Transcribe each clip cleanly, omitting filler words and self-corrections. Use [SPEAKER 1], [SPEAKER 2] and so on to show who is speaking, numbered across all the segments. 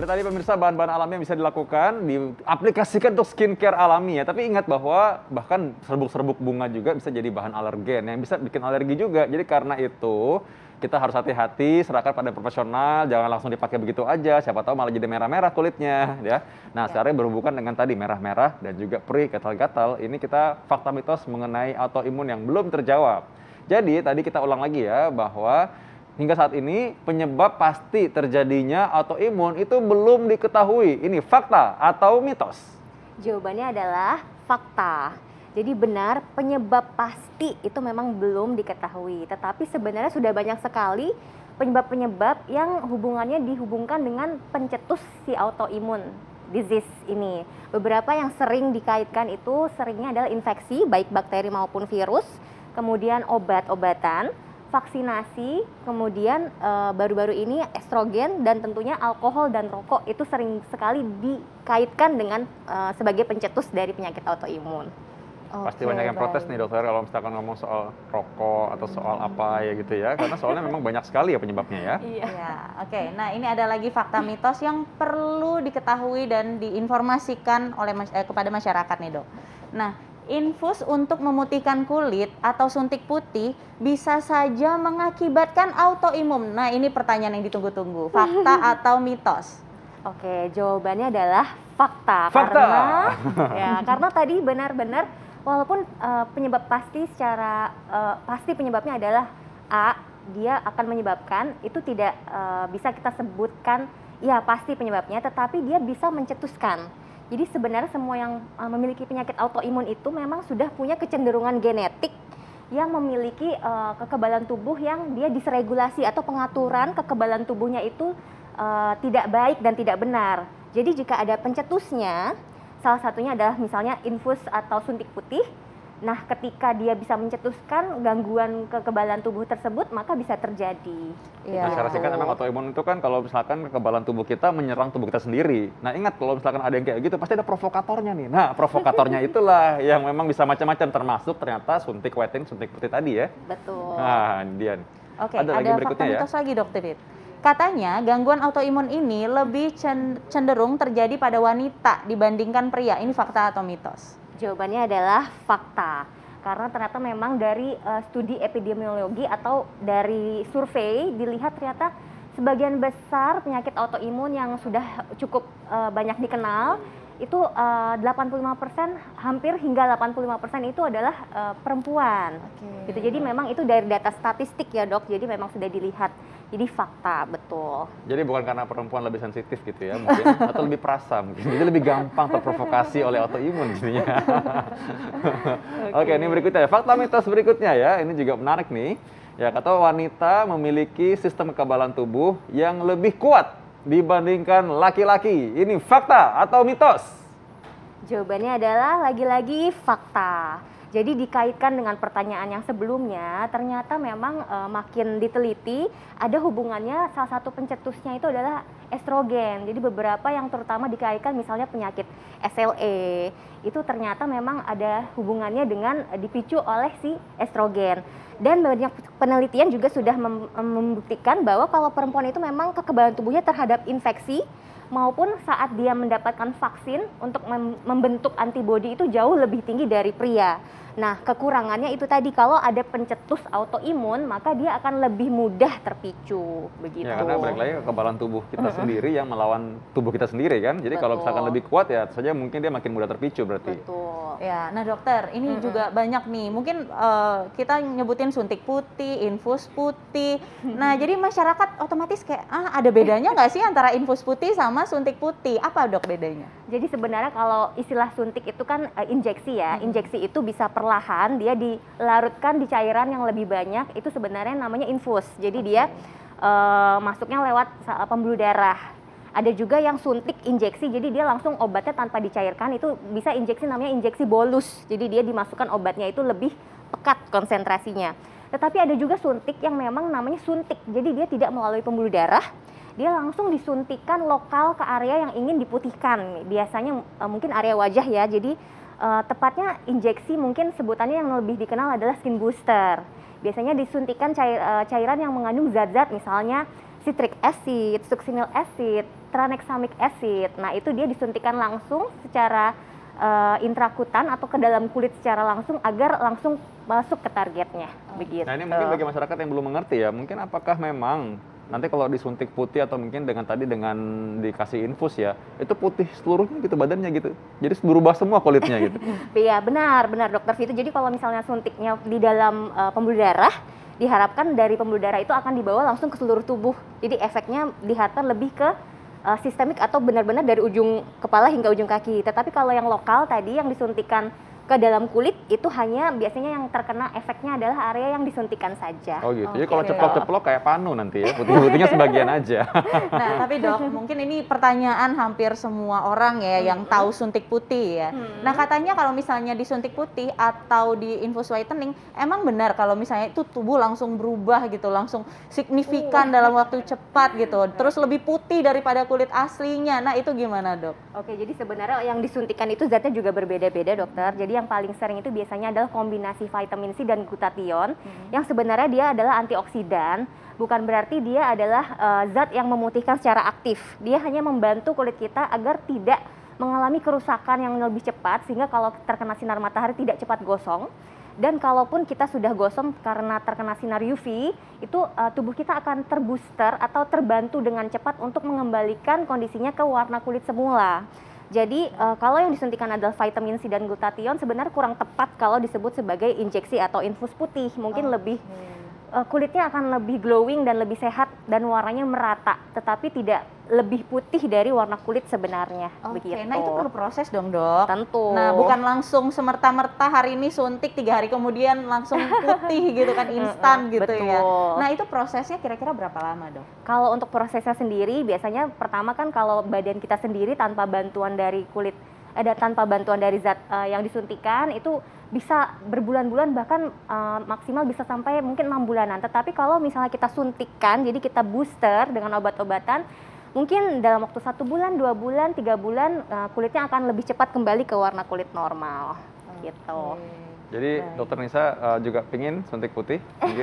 [SPEAKER 1] Itu tadi pemirsa bahan-bahan alami yang bisa dilakukan, diaplikasikan untuk skincare alami ya. Tapi ingat bahwa bahkan serbuk-serbuk bunga juga bisa jadi bahan alergen yang bisa bikin alergi juga. Jadi karena itu kita harus hati-hati, serahkan pada profesional, jangan langsung dipakai begitu aja. Siapa tahu malah jadi merah-merah kulitnya ya. Nah, sekarang berhubungan dengan tadi merah-merah dan juga perih, gatal-gatal. Ini kita fakta mitos mengenai autoimun yang belum terjawab. Jadi tadi kita ulang lagi ya bahwa hingga saat ini penyebab pasti terjadinya autoimun itu belum diketahui. Ini fakta atau mitos?
[SPEAKER 2] Jawabannya adalah fakta. Jadi benar, penyebab pasti itu memang belum diketahui. Tetapi sebenarnya sudah banyak sekali penyebab-penyebab yang hubungannya dihubungkan dengan pencetus si autoimun disease ini. Beberapa yang sering dikaitkan itu seringnya adalah infeksi, baik bakteri maupun virus, kemudian obat-obatan, vaksinasi, kemudian baru-baru ini estrogen, dan tentunya alkohol dan rokok itu sering sekali dikaitkan dengan sebagai pencetus dari penyakit autoimun.
[SPEAKER 1] Pasti banyak yang protes nih dokter kalau misalkan ngomong soal rokok atau soal apa ya gitu ya, karena soalnya memang banyak sekali ya penyebabnya ya.
[SPEAKER 3] Iya, oke. Nah, ini ada lagi fakta mitos yang perlu diketahui dan diinformasikan oleh kepada masyarakat nih dok. Nah, infus untuk memutihkan kulit atau suntik putih bisa saja mengakibatkan autoimun. Nah, ini pertanyaan yang ditunggu-tunggu. Fakta atau mitos?
[SPEAKER 2] Oke, jawabannya adalah fakta.
[SPEAKER 1] Fakta.
[SPEAKER 2] Karena tadi benar-benar walaupun penyebab pasti secara pasti penyebabnya adalah A, dia akan menyebabkan, itu tidak bisa kita sebutkan ya pasti penyebabnya, tetapi dia bisa mencetuskan. Jadi sebenarnya semua yang memiliki penyakit autoimun itu memang sudah punya kecenderungan genetik yang memiliki kekebalan tubuh yang dia disregulasi atau pengaturan kekebalan tubuhnya itu tidak baik dan tidak benar. Jadi jika ada pencetusnya, salah satunya adalah misalnya infus atau suntik putih. Nah, ketika dia bisa mencetuskan gangguan kekebalan tubuh tersebut, maka bisa terjadi.
[SPEAKER 1] Nah, secara singkat memang autoimun itu kan kalau misalkan kekebalan tubuh kita menyerang tubuh kita sendiri. Nah, ingat kalau misalkan ada yang kayak gitu, pasti ada provokatornya nih. Nah, provokatornya itulah yang memang bisa macam-macam, termasuk ternyata suntik whitening, suntik putih tadi ya.
[SPEAKER 2] Betul.
[SPEAKER 1] Nah, dia.
[SPEAKER 3] Oke, ada fakta mitos lagi dokter Dit. Katanya gangguan autoimun ini lebih cenderung terjadi pada wanita dibandingkan pria. Ini fakta atau mitos?
[SPEAKER 2] Jawabannya adalah fakta. Karena ternyata memang dari studi epidemiologi atau dari survei dilihat ternyata sebagian besar penyakit autoimun yang sudah cukup banyak dikenal itu 85%, hampir hingga 85% itu adalah perempuan. Gitu. Jadi memang itu dari data statistik ya dok, jadi memang sudah dilihat. Jadi fakta, betul.
[SPEAKER 1] Jadi bukan karena perempuan lebih sensitif gitu ya mungkin, atau lebih perasa mungkin. Jadi lebih gampang terprovokasi oleh autoimun jadinya. Oke, ini berikutnya ya. Fakta mitos berikutnya ya, ini juga menarik nih. Ya, kata wanita memiliki sistem kekebalan tubuh yang lebih kuat dibandingkan laki-laki. Ini fakta atau mitos?
[SPEAKER 2] Jawabannya adalah lagi-lagi fakta. Jadi dikaitkan dengan pertanyaan yang sebelumnya, ternyata memang makin diteliti ada hubungannya, salah satu pencetusnya itu adalah estrogen. Jadi beberapa yang terutama dikaitkan misalnya penyakit SLE, itu ternyata memang ada hubungannya dengan dipicu oleh si estrogen. Dan banyak penelitian juga sudah membuktikan bahwa kalau perempuan itu memang kekebalan tubuhnya terhadap infeksi maupun saat dia mendapatkan vaksin untuk membentuk antibodi itu jauh lebih tinggi dari pria. Nah, kekurangannya itu tadi, kalau ada pencetus autoimun, maka dia akan lebih mudah terpicu, begitu.
[SPEAKER 1] Ya, karena balik lagi kekebalan tubuh kita sendiri yang melawan tubuh kita sendiri kan. Jadi kalau misalkan lebih kuat ya saja mungkin dia makin mudah terpicu berarti.
[SPEAKER 2] Betul.
[SPEAKER 3] Ya, nah dokter, ini juga banyak nih. Mungkin kita nyebutin suntik putih, infus putih. Nah, jadi masyarakat otomatis kayak, ada bedanya nggak sih antara infus putih sama suntik putih? Apa dok bedanya?
[SPEAKER 2] Jadi sebenarnya kalau istilah suntik itu kan injeksi ya. Injeksi itu bisa perlahan, dia dilarutkan di cairan yang lebih banyak, itu sebenarnya namanya infus. Jadi dia masuknya lewat pembuluh darah. Ada juga yang suntik injeksi, jadi dia langsung obatnya tanpa dicairkan, itu bisa injeksi namanya injeksi bolus. Jadi dia dimasukkan obatnya itu lebih pekat konsentrasinya. Tetapi ada juga suntik yang memang namanya suntik, jadi dia tidak melalui pembuluh darah, dia langsung disuntikan lokal ke area yang ingin diputihkan. Biasanya mungkin area wajah ya, jadi tepatnya injeksi mungkin sebutannya yang lebih dikenal adalah skin booster. Biasanya disuntikan cairan yang mengandung zat-zat misalnya citric acid, succinyl acid, tranexamic acid. Nah, itu dia disuntikan langsung secara intrakutan atau ke dalam kulit secara langsung agar langsung masuk ke targetnya. Begitu.
[SPEAKER 1] Nah, ini mungkin bagi masyarakat yang belum mengerti ya, mungkin apakah memang nanti kalau disuntik putih atau mungkin dengan dikasih infus ya, itu putih seluruhnya gitu badannya gitu. Jadi berubah semua kulitnya gitu.
[SPEAKER 2] Iya, benar Dokter Vito. Jadi kalau misalnya suntiknya di dalam pembuluh darah, diharapkan dari pembuluh darah itu akan dibawa langsung ke seluruh tubuh. Jadi efeknya diharapkan lebih ke sistemik atau benar-benar dari ujung kepala hingga ujung kaki. Tetapi kalau yang lokal tadi yang disuntikan ke dalam kulit itu hanya biasanya yang terkena efeknya adalah area yang disuntikan saja.
[SPEAKER 1] Oh gitu. Jadi kalau ceplok-ceplok kayak panu nanti ya, putih-putihnya sebagian aja.
[SPEAKER 3] Nah, tapi Dok, mungkin ini pertanyaan hampir semua orang ya yang tahu suntik putih ya. Nah, katanya kalau misalnya disuntik putih atau di infus whitening, emang benar kalau misalnya itu tubuh langsung berubah gitu, langsung signifikan dalam waktu cepat gitu, terus lebih putih daripada kulit aslinya. Nah, itu gimana, Dok?
[SPEAKER 2] Oke, jadi sebenarnya yang disuntikan itu zatnya juga berbeda-beda, Dokter. Jadi yang paling sering itu biasanya adalah kombinasi vitamin C dan glutathione yang sebenarnya dia adalah antioksidan, bukan berarti dia adalah zat yang memutihkan secara aktif. Dia hanya membantu kulit kita agar tidak mengalami kerusakan yang lebih cepat sehingga kalau terkena sinar matahari tidak cepat gosong. Dan kalaupun kita sudah gosong karena terkena sinar UV, itu tubuh kita akan terbooster atau terbantu dengan cepat untuk mengembalikan kondisinya ke warna kulit semula. Jadi kalau yang disuntikan adalah vitamin C dan glutathione sebenarnya kurang tepat kalau disebut sebagai injeksi atau infus putih. Mungkin lebih kulitnya akan lebih glowing dan lebih sehat dan warnanya merata, tetapi tidak lebih putih dari warna kulit sebenarnya. Begitu.
[SPEAKER 3] Nah itu perlu proses dong, Dok.
[SPEAKER 2] Tentu.
[SPEAKER 3] Nah bukan langsung semerta-merta hari ini suntik 3 hari kemudian langsung putih gitu kan, instan gitu ya. Nah itu prosesnya kira-kira berapa lama, Dok?
[SPEAKER 2] Kalau untuk prosesnya sendiri biasanya pertama kan kalau badan kita sendiri tanpa bantuan dari kulit, tanpa bantuan dari zat yang disuntikan itu bisa berbulan-bulan, bahkan maksimal bisa sampai mungkin 6 bulanan. Tetapi kalau misalnya kita suntikkan, jadi kita booster dengan obat-obatan, mungkin dalam waktu 1 bulan, 2 bulan, 3 bulan kulitnya akan lebih cepat kembali ke warna kulit normal. Gitu.
[SPEAKER 1] Jadi Dokter Nisa juga pingin suntik putih?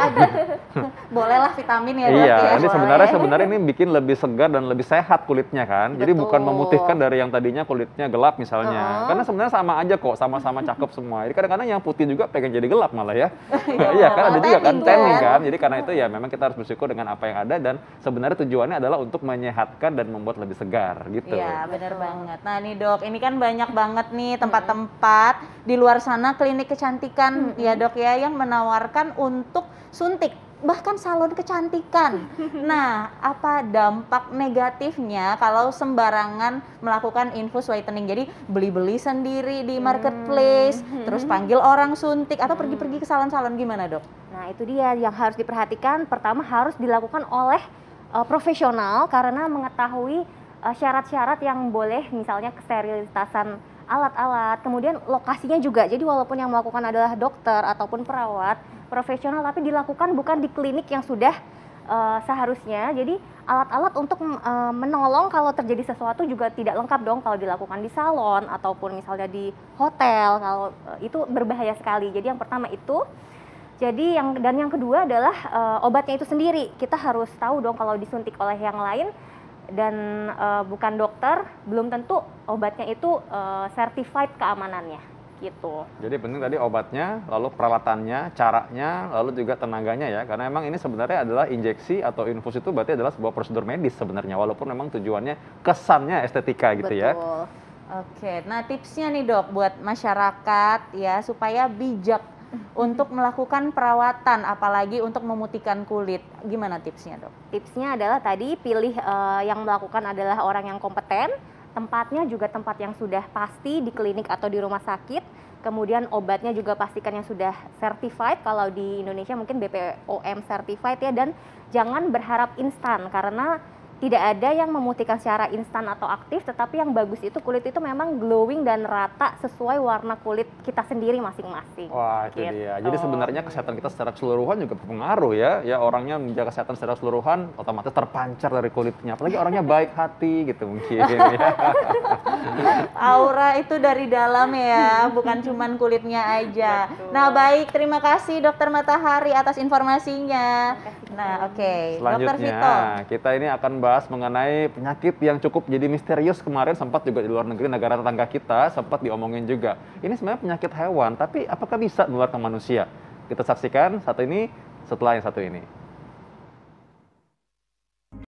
[SPEAKER 3] Bolehlah vitamin ya, Dok.
[SPEAKER 1] Iya,
[SPEAKER 3] ya,
[SPEAKER 1] ini sebenarnya ini bikin lebih segar dan lebih sehat kulitnya kan. Jadi bukan memutihkan dari yang tadinya kulitnya gelap misalnya. Karena sebenarnya sama aja kok, sama-sama cakep semua. Jadi kadang-kadang yang putih juga pengen jadi gelap malah ya. Iya kan, ada juga kan tanning kan. Jadi karena itu ya memang kita harus bersyukur dengan apa yang ada dan sebenarnya tujuannya adalah untuk menyehatkan dan membuat lebih segar gitu.
[SPEAKER 3] Iya, benar banget. Nah nih Dok, ini kan banyak banget nih tempat-tempat di luar sana klinik kecantikan ya Dok ya yang menawarkan untuk suntik, bahkan salon kecantikan. Nah, apa dampak negatifnya kalau sembarangan melakukan infus whitening? Jadi beli-beli sendiri di marketplace, terus panggil orang suntik atau pergi-pergi ke salon-salon, gimana Dok?
[SPEAKER 2] Nah itu dia yang harus diperhatikan. Pertama harus dilakukan oleh profesional karena mengetahui syarat-syarat yang boleh, misalnya kesterilisasan alat-alat, kemudian lokasinya juga. Jadi walaupun yang melakukan adalah dokter ataupun perawat profesional, tapi dilakukan bukan di klinik yang sudah seharusnya. Jadi alat-alat untuk menolong kalau terjadi sesuatu juga tidak lengkap dong kalau dilakukan di salon ataupun misalnya di hotel. Kalau itu berbahaya sekali. Jadi yang pertama itu. Jadi yang kedua adalah obatnya itu sendiri. Kita harus tahu dong kalau disuntik oleh yang lain dan bukan dokter, belum tentu obatnya itu certified keamanannya gitu.
[SPEAKER 1] Jadi penting tadi obatnya, lalu peralatannya, caranya, lalu juga tenaganya ya. Karena emang ini sebenarnya adalah injeksi atau infus itu berarti adalah sebuah prosedur medis sebenarnya, walaupun memang tujuannya kesannya estetika gitu. Betul. Ya.
[SPEAKER 3] Oke, nah tipsnya nih Dok buat masyarakat ya supaya bijak untuk melakukan perawatan, apalagi untuk memutihkan kulit. Gimana tipsnya, Dok?
[SPEAKER 2] Tipsnya adalah tadi pilih yang melakukan adalah orang yang kompeten, tempatnya juga tempat yang sudah pasti di klinik atau di rumah sakit. Kemudian obatnya juga pastikan yang sudah certified, kalau di Indonesia mungkin BPOM certified ya, dan jangan berharap instan karena tidak ada yang memutihkan secara instan atau aktif, tetapi yang bagus itu kulit itu memang glowing dan rata sesuai warna kulit kita sendiri masing-masing.
[SPEAKER 1] Wah, itu dia. Jadi sebenarnya kesehatan kita secara keseluruhan juga berpengaruh ya. Ya orangnya menjaga kesehatan secara keseluruhan otomatis terpancar dari kulitnya. Apalagi orangnya baik hati gitu mungkin ya.
[SPEAKER 3] Aura itu dari dalam ya, bukan cuman kulitnya aja. Betul. Nah, baik, terima kasih Dokter Matahari atas informasinya. Nah, oke. Dokter
[SPEAKER 1] Selanjutnya,
[SPEAKER 3] Vito.
[SPEAKER 1] kita ini akan bahas mengenai penyakit yang cukup jadi misterius kemarin, sempat juga di luar negeri, negara tetangga kita, sempat diomongin juga. Ini sebenarnya penyakit hewan, tapi apakah bisa menular ke manusia? Kita saksikan satu ini setelah yang satu ini.